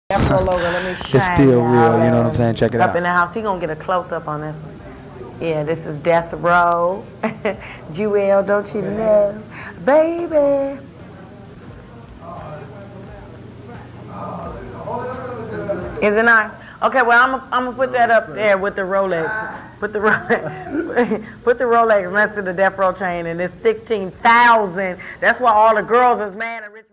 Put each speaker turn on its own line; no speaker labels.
Afro logo, let me shine
It's still real,
y'all
you know what I'm saying? Check it
up
out.
in the house. He gonna get a close up on this one. Yeah, this is Death Row. Jewel, don't you know, baby? Is it nice? Okay, well I'm gonna put that up there with the Rolex. Put the put the Rolex next to the Death Row chain, and it's 16,000. That's why all the girls is mad at Rich.